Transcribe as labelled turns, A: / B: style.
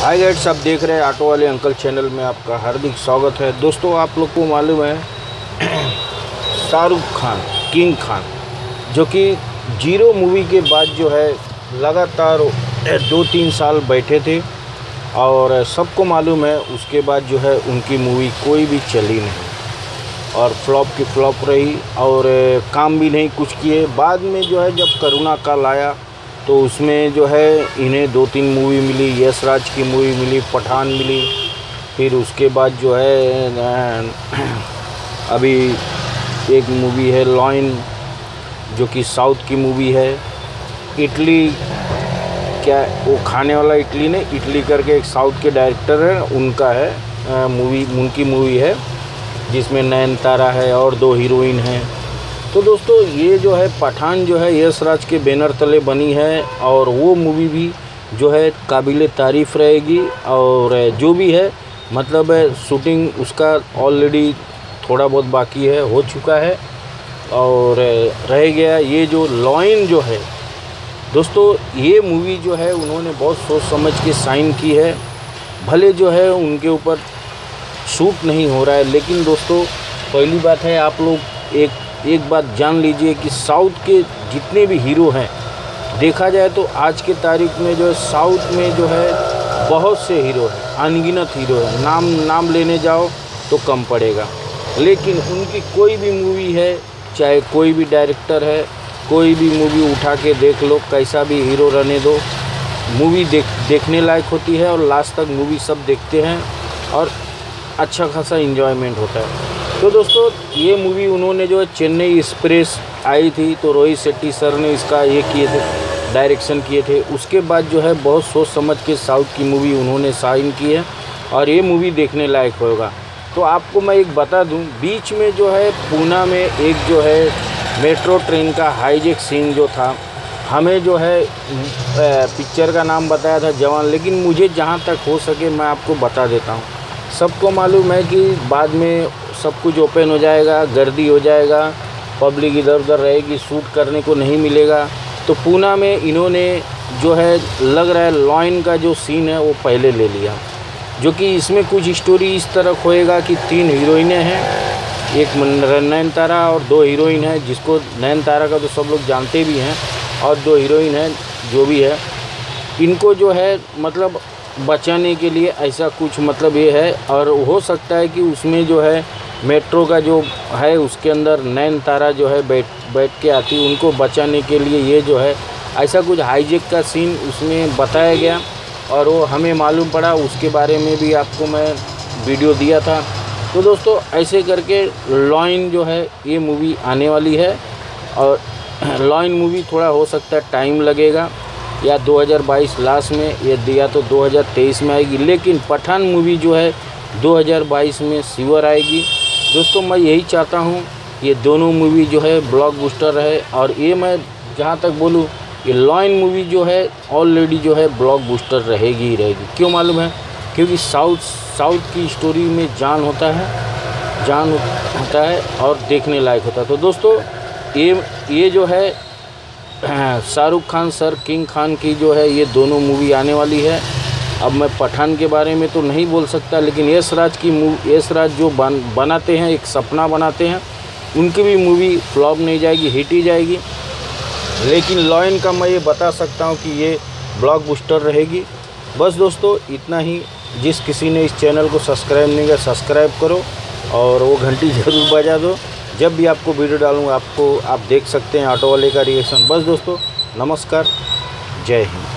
A: हाय guides, आप देख रहे हैं ऑटो वाले अंकल चैनल में आपका हार्दिक स्वागत है। दोस्तों, आप लोग को मालूम है शाहरुख खान किंग खान जो कि जीरो मूवी के बाद जो है लगातार 2-3 साल बैठे थे और सबको मालूम है उसके बाद जो है उनकी मूवी कोई भी चली नहीं और फ्लॉप की फ्लॉप रही और काम भी नहीं कुछ किए। बाद में जो है जब करोना काल आया तो उसमें जो है इन्हें 2-3 मूवी मिली, यश राज की मूवी मिली, पठान मिली, फिर उसके बाद जो है अभी एक मूवी है लॉयन जो कि साउथ की मूवी है। इटली क्या वो खाने वाला इटली ने इटली करके एक साउथ के डायरेक्टर है, उनका है मूवी, उनकी मूवी है जिसमें नयनतारा है और 2 हीरोइन हैं। तो दोस्तों, ये जो है पठान जो है यश राज के बैनर तले बनी है और वो मूवी भी जो है काबिले तारीफ़ रहेगी और जो भी है मतलब शूटिंग उसका ऑलरेडी थोड़ा बहुत बाकी है, हो चुका है और रह गया ये जो लॉयन जो है। दोस्तों, ये मूवी जो है उन्होंने बहुत सोच समझ के साइन की है। भले जो है उनके ऊपर शूट नहीं हो रहा है, लेकिन दोस्तों पहली बात है आप लोग एक बात जान लीजिए कि साउथ के जितने भी हीरो हैं, देखा जाए तो आज के तारीख में जो है साउथ में जो है बहुत से हीरो हैं, अनगिनत हीरो हैं, नाम लेने जाओ तो कम पड़ेगा। लेकिन उनकी कोई भी मूवी है, चाहे कोई भी डायरेक्टर है, कोई भी मूवी उठा के देख लो, कैसा भी हीरो रहने दो, मूवी देखने लायक होती है और लास्ट तक मूवी सब देखते हैं और अच्छा खासा एंजॉयमेंट होता है। तो दोस्तों, ये मूवी उन्होंने जो है चेन्नई एक्सप्रेस आई थी तो रोहित शेट्टी सर ने इसका ये किए थे, डायरेक्शन किए थे। उसके बाद जो है बहुत सोच समझ के साउथ की मूवी उन्होंने साइन की है और ये मूवी देखने लायक होगा। तो आपको मैं एक बता दूं, बीच में जो है पूना में एक जो है मेट्रो ट्रेन का हाईजैक सीन जो था, हमें जो है पिक्चर का नाम बताया था जवान, लेकिन मुझे जहाँ तक हो सके मैं आपको बता देता हूँ। सबको मालूम है कि बाद में सब कुछ ओपन हो जाएगा, गर्दी हो जाएगा, पब्लिक इधर उधर रहेगी, शूट करने को नहीं मिलेगा। तो पूना में इन्होंने जो है लग रहा है लॉयन का जो सीन है वो पहले ले लिया, जो कि इसमें कुछ स्टोरी इस तरह होएगा कि 3 हीरोइनें हैं, एक नयनतारा और 2 हीरोइन हैं, जिसको नयनतारा का तो सब लोग जानते भी हैं और 2 हीरोइन हैं जो भी है, इनको जो है मतलब बचाने के लिए ऐसा कुछ मतलब ये है। और हो सकता है कि उसमें जो है मेट्रो का जो है उसके अंदर नयनतारा जो है बैठ के आती, उनको बचाने के लिए ये जो है ऐसा कुछ हाईजैक का सीन उसमें बताया गया और वो हमें मालूम पड़ा। उसके बारे में भी आपको मैं वीडियो दिया था। तो दोस्तों, ऐसे करके लॉयन जो है ये मूवी आने वाली है और लॉयन मूवी थोड़ा हो सकता है टाइम लगेगा, या 2022 लास्ट में ये दिया तो 2023 में आएगी, लेकिन पठान मूवी जो है 2022 में सीवर आएगी। दोस्तों, मैं यही चाहता हूँ ये दोनों मूवी जो है ब्लॉकबस्टर रहे और ये मैं जहाँ तक बोलूँ ये लॉयन मूवी जो है ऑलरेडी जो है ब्लॉकबस्टर रहेगी ही रहेगी। क्यों मालूम है? क्योंकि साउथ की स्टोरी में जान होता है और देखने लायक होता है। तो दोस्तों, ये जो है शाहरुख खान सर किंग खान की जो है ये दोनों मूवी आने वाली है। अब मैं पठान के बारे में तो नहीं बोल सकता, लेकिन यश राज जो बनाते हैं, एक सपना बनाते हैं, उनकी भी मूवी फ्लॉप नहीं जाएगी, हिट ही जाएगी। लेकिन लॉयन का मैं ये बता सकता हूँ कि ये ब्लॉकबस्टर रहेगी। बस दोस्तों, इतना ही। जिस किसी ने इस चैनल को सब्सक्राइब नहीं किया, सब्सक्राइब करो और वो घंटी ज़रूर बजा दो। जब भी आपको वीडियो डालूँगा आप देख सकते हैं ऑटो वाले का रिएक्शन। बस दोस्तों, नमस्कार, जय हिंद।